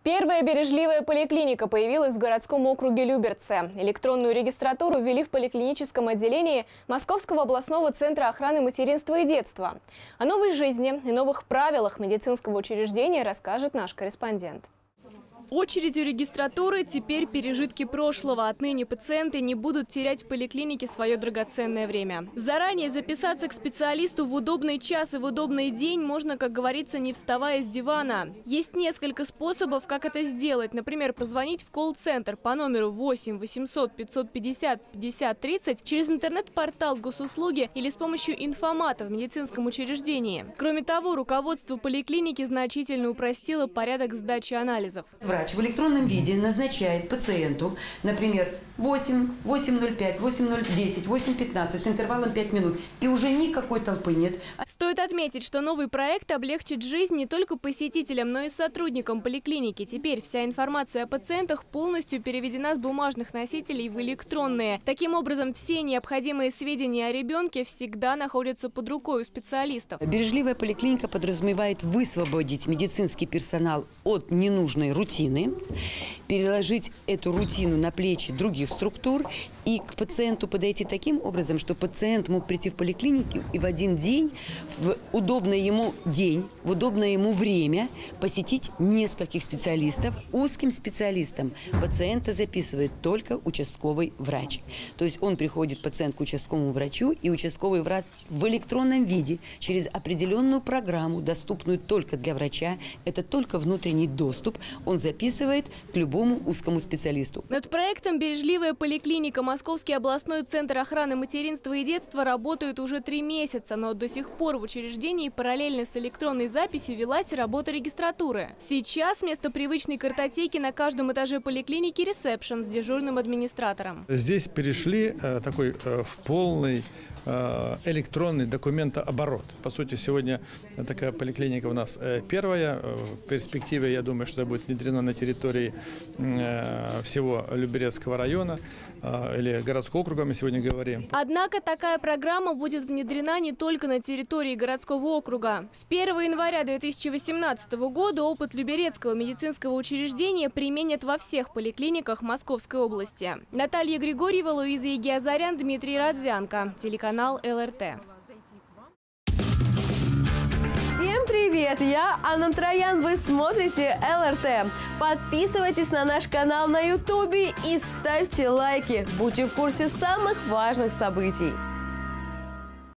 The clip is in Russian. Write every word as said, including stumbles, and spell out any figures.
Первая бережливая поликлиника появилась в городском округе Люберцы. Электронную регистратуру ввели в поликлиническом отделении Московского областного центра охраны материнства и детства. О новой жизни и новых правилах медицинского учреждения расскажет наш корреспондент. Очередь у регистратуры теперь пережитки прошлого. Отныне пациенты не будут терять в поликлинике свое драгоценное время. Заранее записаться к специалисту в удобный час и в удобный день можно, как говорится, не вставая с дивана. Есть несколько способов, как это сделать. Например, позвонить в колл-центр по номеру восемь восемьсот пятьсот пятьдесят пятьдесят тридцать, через интернет-портал госуслуги или с помощью информата в медицинском учреждении. Кроме того, руководство поликлиники значительно упростило порядок сдачи анализов. Врач в электронном виде назначает пациенту, например, восемь, восемь ноль пять, восемь ноль десять, восемь пятнадцать с интервалом пять минут. И уже никакой толпы нет. Стоит отметить, что новый проект облегчит жизнь не только посетителям, но и сотрудникам поликлиники. Теперь вся информация о пациентах полностью переведена с бумажных носителей в электронные. Таким образом, все необходимые сведения о ребенке всегда находятся под рукой у специалистов. Бережливая поликлиника подразумевает высвободить медицинский персонал от ненужной рутины, переложить эту рутину на плечи других структур и к пациенту подойти таким образом, что пациент мог прийти в поликлинику и в один день, в удобный ему день, в удобное ему время посетить нескольких специалистов. Узким специалистам пациента записывает только участковый врач. То есть он приходит, пациент, к участковому врачу, и участковый врач в электронном виде через определенную программу, доступную только для врача, это только внутренний доступ, он записывает к любому узкому специалисту. Над проектом «Бережливая поликлиника» Московский областной центр охраны материнства и детства работает уже три месяца, но до сих пор в учреждении параллельно с электронной записью велась работа регистратуры. Сейчас вместо привычной картотеки на каждом этаже поликлиники ресепшн с дежурным администратором. Здесь перешли э, такой э, в полный э, электронный документооборот. По сути, сегодня такая поликлиника у нас э, первая. В перспективе, я думаю, что это будет внедрено на территории э, всего Люберецкого района э, или городского округа, мы сегодня говорим. Однако такая программа будет внедрена не только на территории городского округа. С первого января две тысячи восемнадцатого года опыт Люберецкого медицинского учреждения применят во всех поликлиниках Московской области. Наталья Григорьева, Луиза Егиазарян, Дмитрий Родзянко. Телеканал эл эр тэ. Всем привет! Я Анна Троян. Вы смотрите эл эр тэ. Подписывайтесь на наш канал на ютубе и ставьте лайки. Будьте в курсе самых важных событий.